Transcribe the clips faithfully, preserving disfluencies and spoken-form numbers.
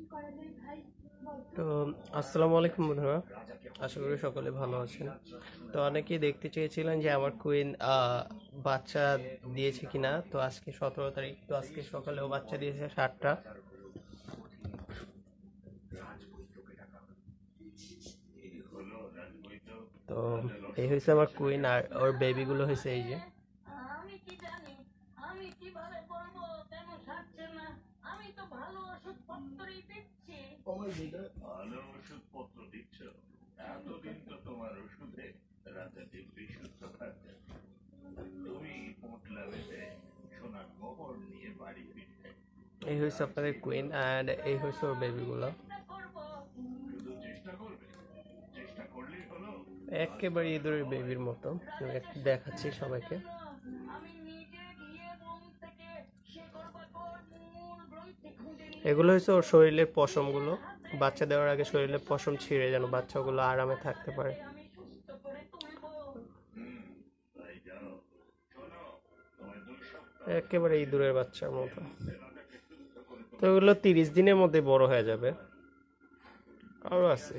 তো আসসালামু আলাইকুম বন্ধুরা, আশা করি সকলে ভালো আছেন। তো অনেকেই দেখতে চেয়েছিলেন যে আমার কুইন বাচ্চা দিয়েছে কিনা। তো আজকে সতেরো তারিখ, তো আজকে সকালেও বাচ্চা দিয়েছে সাতটা। তো এই হয়েছে আমার কুইন, আর ওর বেবিগুলো হয়েছে এই যে। ভালো ওষুধপত্র দিচ্ছ, এতদিন তো তোমার ওষুধে রাতে দিব্যি সুস্থ থাকতে। তুমি পোটলা বেঁধে সোনার মোহর নিয়ে বাড়ি ফিরতে। এই হয়েছে আপনাদের কুইন, অ্যান্ড এই হয়েছে ওর বেবিগুলো। শুধু চেষ্টা করবে, চেষ্টা করলেই হলো। একেবারে ইঁদুরের বেবির মতো। আমি একটু দেখাচ্ছি সবাইকে। এগুলো হচ্ছে ওর শরীরের পশমগুলো। বাচ্চা দেওয়ার আগে শরীরের পশম ছিঁড়ে যেন বাচ্চাগুলো আরামে থাকতে পারে। তাই যাও, শোনো, তোমার দুই সপ্তাহ একেবারে ইঁদুরের বাচ্চার মতো। তো এগুলো তিরিশ দিনের মধ্যে বড় হয়ে যাবে। আরও আছে।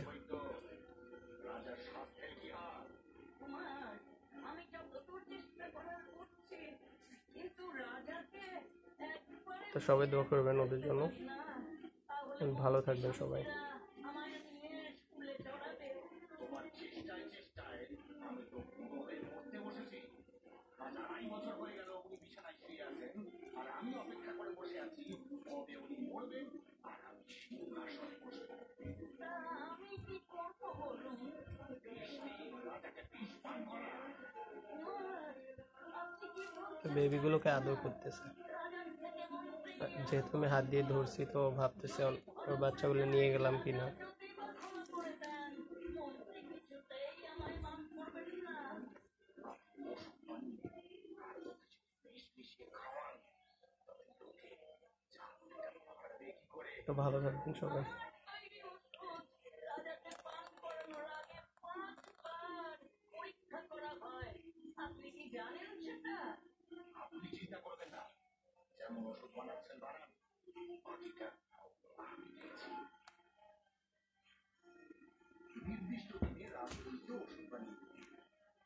তো সবাই দোয়া করবেন ওদের জন্য। ভালো থাকবেন সবাই। বেবিগুলোকে আদর করতেছে, যেহেতু আমি হাত দিয়ে ধরছি তো ভাবতেছে ওর বাচ্চাগুলো নিয়ে গেলাম কিনা। তো ভালো থাকবেন সবাই। আপনি চিন্তা করবেন না, যেমন ওষুধ বানাচ্ছেন বানান, বাকিটা আমি